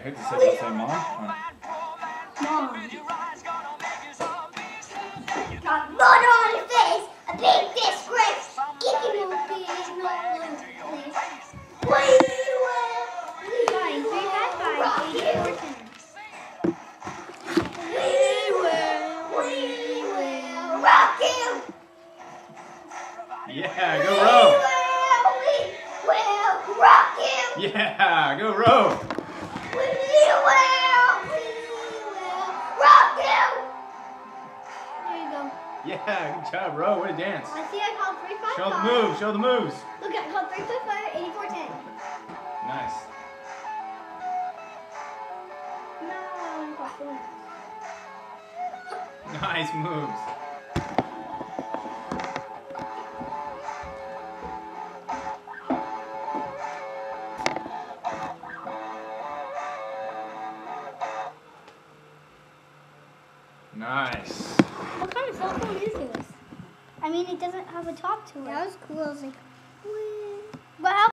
heard you say Mom. Mom. Got mud on your face, a big disgrace. Kicking your feet, no one's place. We will rock you. We will rock you. Yeah, go row. We will rock you. Yeah, go row. We will rock you. There you go. Yeah, good job, row. What a dance. I see I called 3, 5, Show the 5. moves. Show the moves. Look, I called 3, 5, 5, 84, 10. Nice. No, I called 4. Nice moves. Nice. What kind of cell phone is this? I mean, it doesn't have a top to it. That was cool. I was like, what? But how